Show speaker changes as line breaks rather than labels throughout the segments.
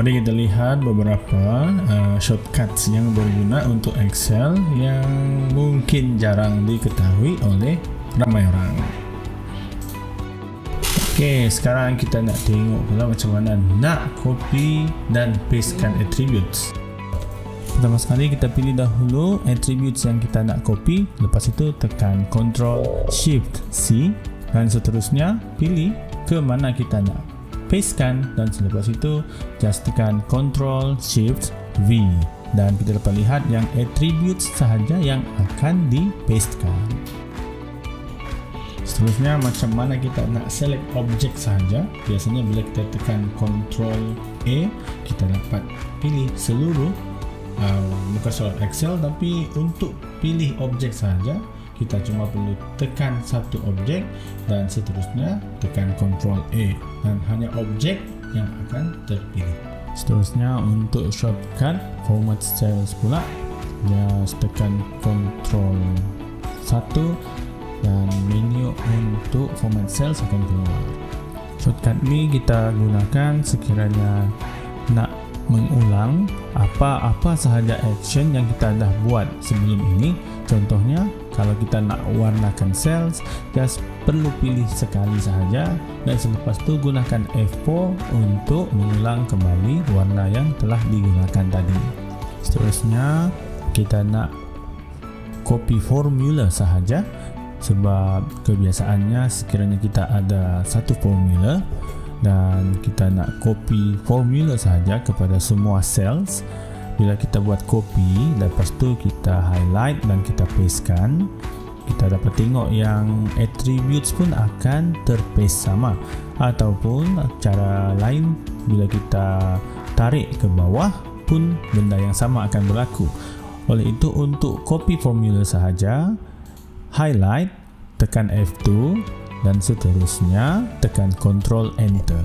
Mari kita lihat beberapa shortcuts yang berguna untuk Excel yang mungkin jarang diketahui oleh ramai orang. Oke, sekarang kita nak tengok pula macam mana nak copy dan pastekan attributes. Pertama sekali kita pilih dahulu attributes yang kita nak copy, lepas itu tekan Ctrl Shift C dan seterusnya pilih ke mana kita nak pastekan, dan selepas itu just tekan Ctrl Shift V dan kita dapat lihat yang attributes sahaja yang akan dipastekan. Seterusnya macam mana kita nak select objek sahaja. Biasanya bila kita tekan Ctrl A, kita dapat pilih seluruh bukan soal Excel, tapi untuk pilih objek sahaja kita cuma perlu tekan satu objek dan seterusnya tekan Ctrl A dan hanya objek yang akan terpilih. Seterusnya untuk shortcut format cells pula, just tekan Ctrl 1 dan menu untuk format cells akan keluar. Shortcut ini kita gunakan sekiranya nak mengulang apa-apa sahaja action yang kita dah buat sebelum ini. Contohnya, kalau kita nak warnakan cells, just perlu pilih sekali sahaja dan selepas itu gunakan F4 untuk mengulang kembali warna yang telah digunakan tadi. Seterusnya, kita nak copy formula sahaja, sebab kebiasaannya sekiranya kita ada satu formula dan kita nak copy formula sahaja kepada semua cells. Bila kita buat copy, lepas tu kita highlight dan kita pastekan, kita dapat tengok yang attributes pun akan terpaste sama, ataupun cara lain bila kita tarik ke bawah pun benda yang sama akan berlaku. Oleh itu, untuk copy formula sahaja, highlight, tekan F2 dan seterusnya tekan Ctrl Enter.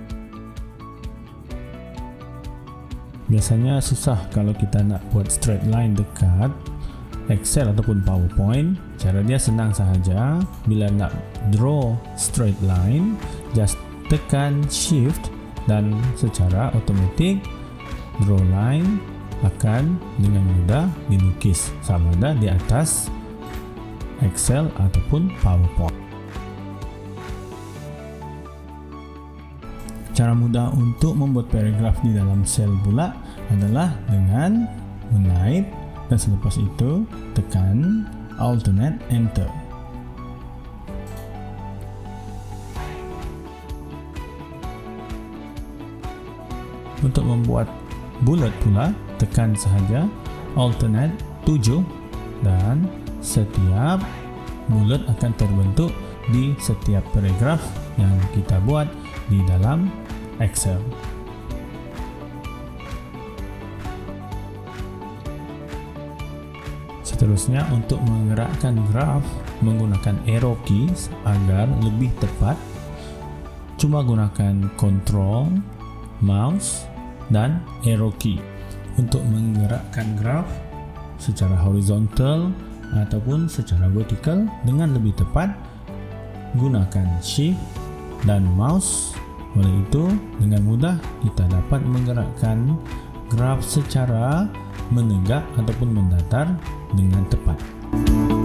Biasanya susah kalau kita nak buat straight line dekat Excel ataupun PowerPoint. Cara dia senang sahaja. Bila nak draw straight line, just tekan Shift dan secara otomatik draw line akan dengan mudah dilukis sama ada di atas Excel ataupun PowerPoint. Cara mudah untuk membuat paragraf di dalam sel pula adalah dengan menaip dan selepas itu tekan Alternate Enter. Untuk membuat bulat pula, tekan sahaja Alternate 7 dan setiap bulat akan terbentuk di setiap paragraf yang kita buat di dalam Excel. Seterusnya, untuk menggerakkan graf menggunakan arrow keys agar lebih tepat, cuma gunakan Ctrl, mouse dan arrow key. Untuk menggerakkan graf secara horizontal ataupun secara vertikal dengan lebih tepat, gunakan Shift dan mouse. Oleh itu, dengan mudah kita dapat menggerakkan graf secara menegak ataupun mendatar dengan tepat.